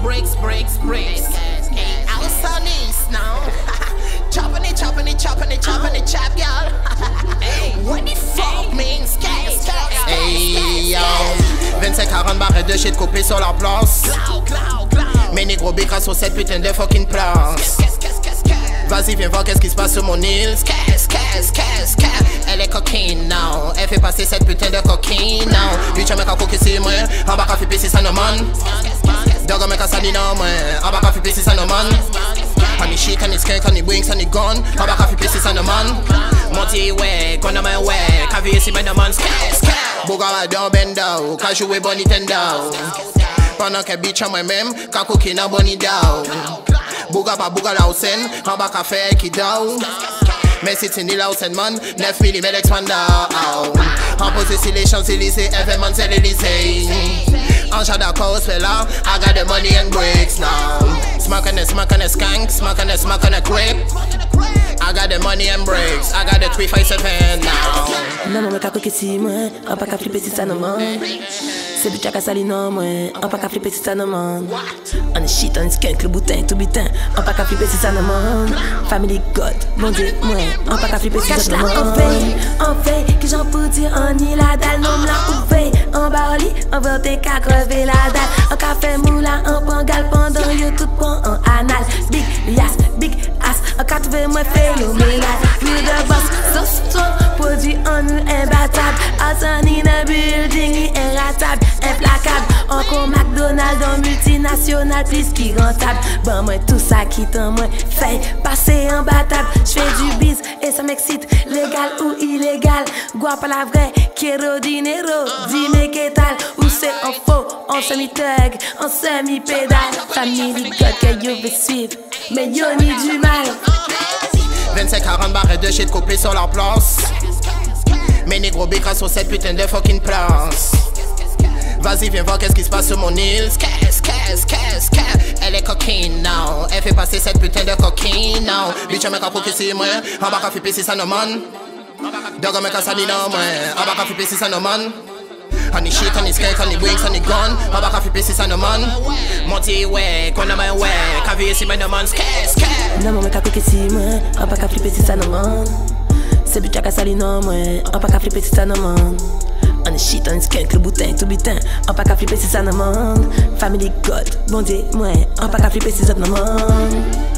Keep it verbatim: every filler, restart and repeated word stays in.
bricks, bricks, bricks. Hey, I was on this now. Chopping it, chopping it, chopping it, chopping it, chop, y'all. What the fuck means cash, cash, hey, yo. vingt-cinq quarante barres de shit coupées sur leur place. Mes négros bécrasent sur cette putain de fucking place. Vas-y, viens voir qu'est-ce qui se passe sur mon île. Qu'est-ce, qu'est-ce, qu'est-ce, qu'est-ce. Elle est coquine, non. Elle fait passer cette putain de coquine, non. Bitch, elle m'a qu'à coquer, c'est moi. En bas, qu'à flipper, c'est ça, non, man. Dog, elle m'a qu'à s'en non, moi. En bas, qu'à flipper, c'est ça, non, man. On est shit, on est skunk, on est wings, on est gun. En bas, qu'à flipper, c'est ça, non, man. Monty, ouais, qu'on a main, ouais. Qu'à vieillir, c'est non, man. Qu'est-ce, qu'est-ce. Bouga, down, bend down. Qu'à jouer, bon, Nintendo. Pendant que bitch, moi-même, qu'à coquine, en bon, down. Bouga pa bouga la ousen, en bas ka fe ki daw. Mais c'est une la ousen man, neuf millimètres expanda. En posé si les Champs-Élysées, événement c'est l'Élysée. En chat d'accord, c'est là, I got the money and bricks now. Smoke on a smoke on a skank, smoke on a smoke on a creep. I got the money and bricks, I got the three five seven now. Non, mais kako si moi, on pas qu'à flipper si ça non man. C'est bitch à sali non moi, on pas qu'à flipper si ça non man. On est shit, on est skunk, le boutin, tout butin, on pas qu'à flipper si ça non man. Family God, mon Dieu, moi, on pas qu'à flipper si ça non man. On fait, on fait, que j'en peux dire, on y la dalle, non la ouvert. En barli, on va te qu'à crever la dalle. On café moula, en pangal, pendant yo tout point en anal. Big lias, big ass, on qu'a trouvé moi phénoménal. Plus de boss, so strong, produit en nous imbattable. Assan in a building, irratable, implacable. Encore McDonald's, en multinational, plus qui rentable. Bon, moi tout ça qui t'en moi, fait passer en battable. J'fais du biz et ça m'excite, légal ou illégal. Gua pas la vraie, kéro dinero, dis-moi qu'est-ce ou c'est en faux, en semi-tug, en semi-pédale. Famille God que yo veut suivre, mais yo ni du mal. vingt-cinq quarante barres de shit coupées sur leur place. Mes négros bécrasent sur cette putain de fucking place. Vas-y, viens voir qu'est-ce qui se passe sur mon île. Qu'est-ce, qu'est-ce, qu'est-ce, qu'est-ce. Elle est coquine, non. Elle fait passer cette putain de coquine, non. Bitch, elle m'a qu'à coquer, c'est moi. En bas, qu'à flipper, c'est ça, non, man. Dog, elle m'a qu'à s'en non, moi. En bas, qu'à flipper, c'est ça, non, man. On est shit, on est skunk, on est wings, on est gun. En bas, qu'à flipper, c'est ça, non, man. Monty, ouais, qu'on a main, ouais. Qu'à vieillir, c'est non, man. Qu'est-ce, qu'est-ce. Non, mais qu'à coquer, c'est moi. En bas, qu'à flipper, c'est ça, non, man. C'est bitch à sali non, moi. En bas, qu'à flipper, c'est ça, non, man. On est shit, on est skunk, le boutin, tout butin. On pas qu'à flipper si ça non man. Family God, bon Dieu, moi. On pas qu'à flipper si ça non man.